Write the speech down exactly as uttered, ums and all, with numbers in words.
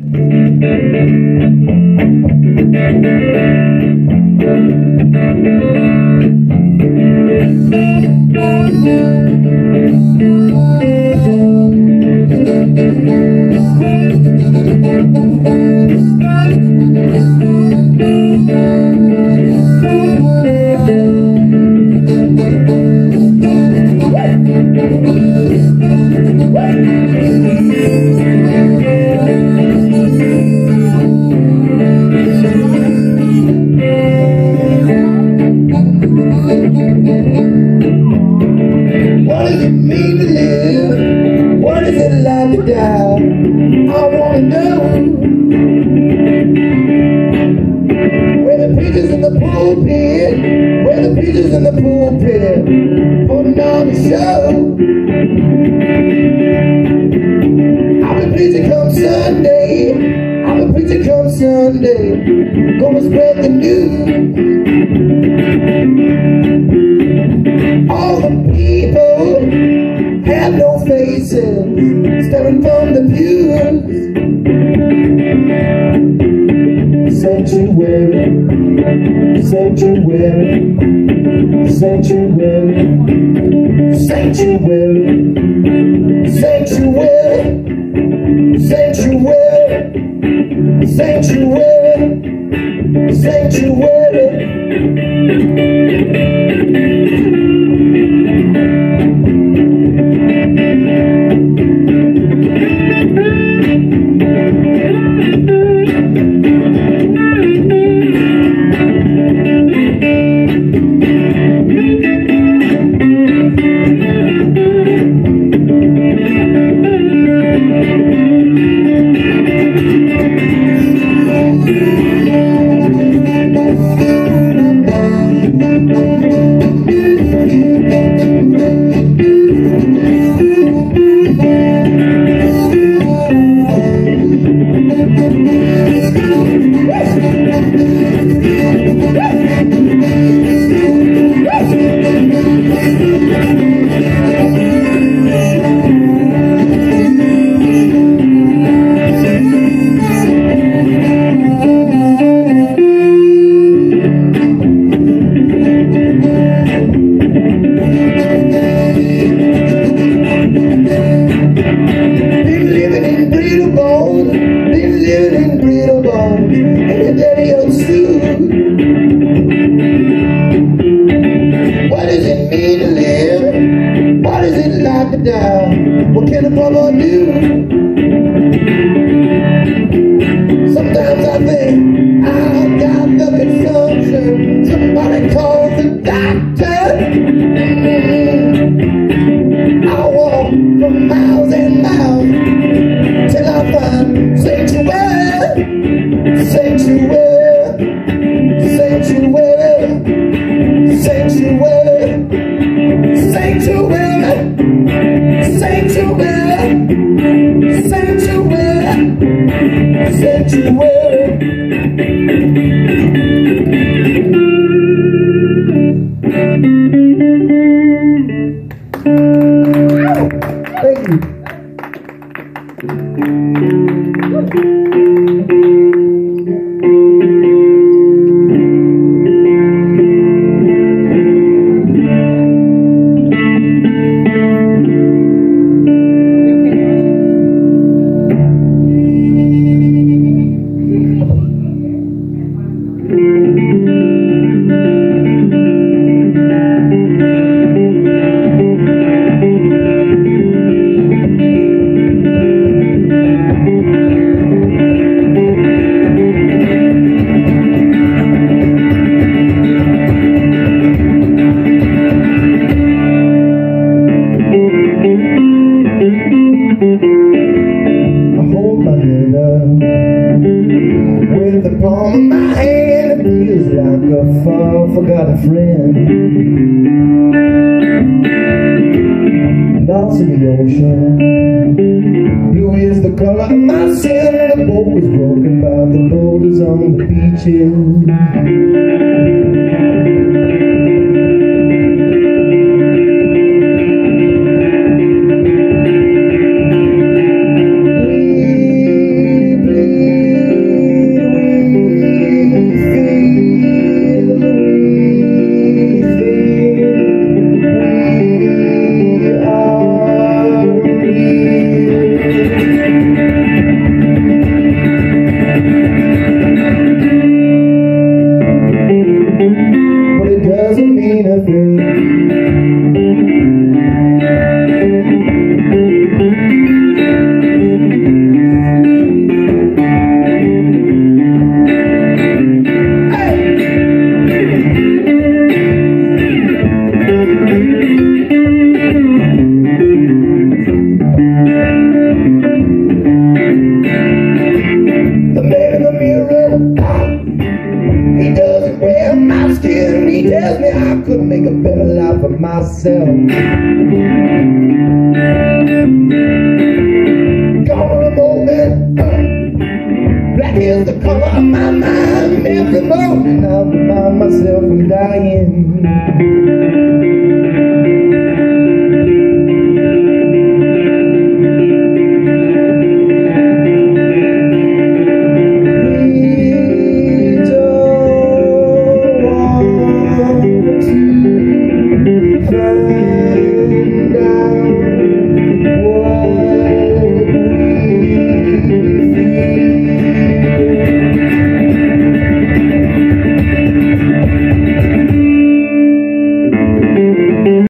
Gonna spread the news. All the people have no faces, staring from the pews. Sanctuary, sanctuary, sanctuary, sanctuary, sanctuary, sanctuary, sanctuary, sanctuary. What can a brother do? Sometimes I think I've got the consumption. Somebody call the doctor. I walk for miles and miles till I find sanctuary, sanctuary, sanctuary, sanctuary, sanctuary. Sanctuary, sanctuary, sanctuary. Thank you. With the palm of my hand, it feels like a far forgotten friend. Lost in the ocean, blue is the color of my sin. The boat was broken by the boulders on the beaches. We bleed tells me I could make a better life for myself. Gonna moment, black is the color of my mind. Every morning I remind myself I'm dying.